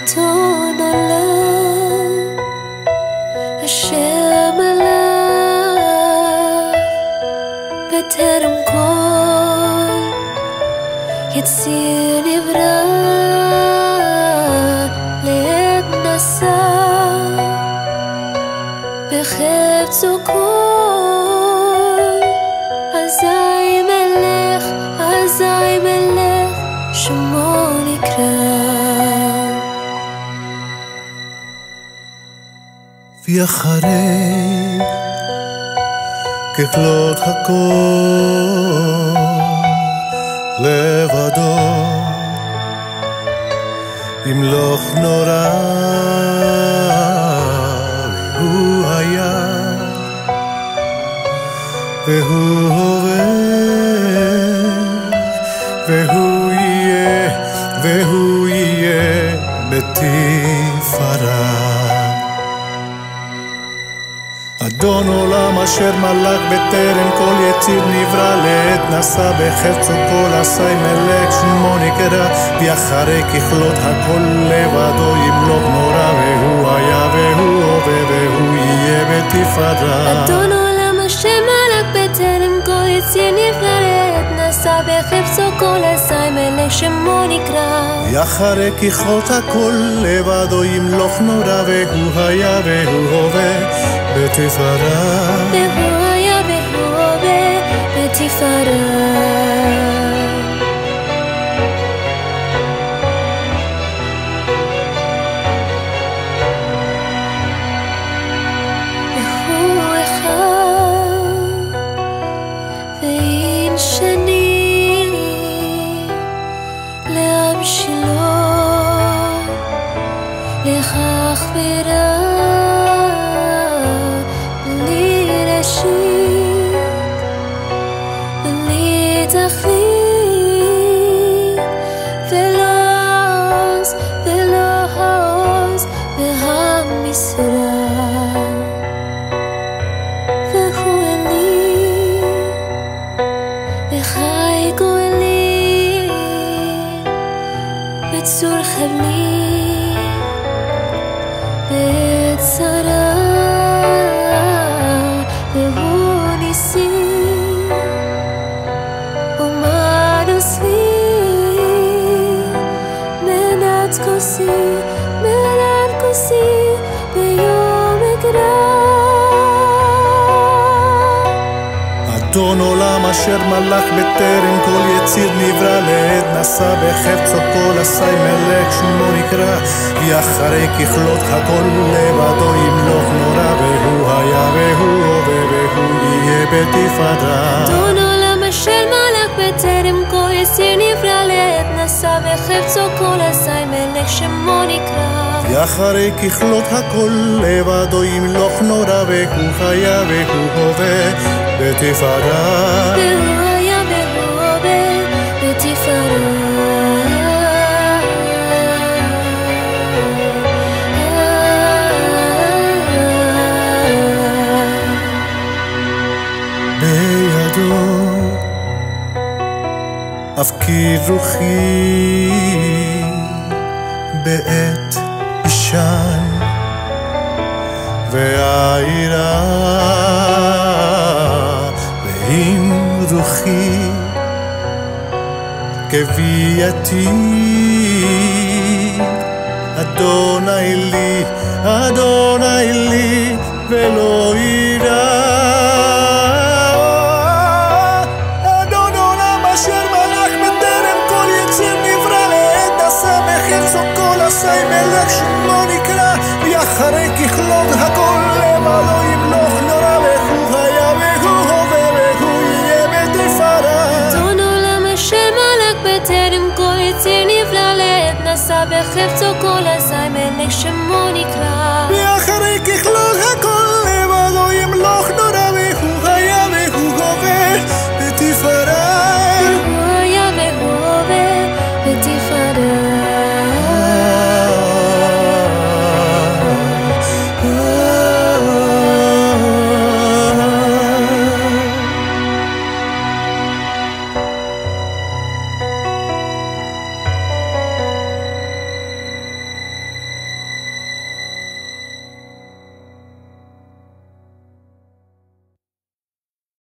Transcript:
אדון עולם אשר מלך בטרם כל יציר נברא לעת נשא בחפצו כל אזי מלך שמו נקרא ויחרב ככלות הכל לבדו ימלוך נורא והוא היה והוא הווה והוא יהיה בתפארה אדון עולם אשר מלך בטרם כל יציר נברא לעת נשא בחפצו כל עשי מלך שמו נקרא ואחרי ככלות הכל לבדו ימלוך נורא והוא היה והוא הווה והוא יהיה בתפארה אדון עולם אשר מלך בטרם כל יציר נברא לעת נשא בחפצו כל עשי מלך שמו נקרא ואחרי ככלות הכל לבדו ימלוך נורא והוא היה והוא הווה בתפארה והוא היה והוא הווה בתפארה והוא אחד ואין שני לעם שלו לכך ורע והוא אלי וחי גואלי בצור חבלי בצרה והוא ניסי ומנוס לי מנת כוסי ביום אקרא אדון עולם אשר מלך בטרם כל יציר נברא לעת נשא בחפצו כל עשי מלך שמו נקרא ואחרי ככלות הכל לבדו ימלוך נורא והוא היה והוא הווה והוא יהיה בתפארה אדון עולם אשר מלך בטרם כל יציר נברא לעת נשא בחפצו כל עשי מלך שמו נקרא ואחרי ככלות הכל לבדו ימלוך נורא והוא היה והוא הווה בתפארה והוא היה והוא הווה בתפארה בידו אפקיר רוחי בעת אישן והעירה ועם רוחי כבייתי אדוני לי ולא יירא אדון עולם אשר מלך בטרם כל יציר נברא לעת נשא בחפצו כל עשי מלך שמו נקרא ואחרי ככלות הכל לבדו ימלוך נורא והוא היה והוא הווה והוא יהיה בתפארה אדון עולם אשר מלך בטרם כל יציר נברא לעת נשא בחפצו כל עשי מלך שמו נקרא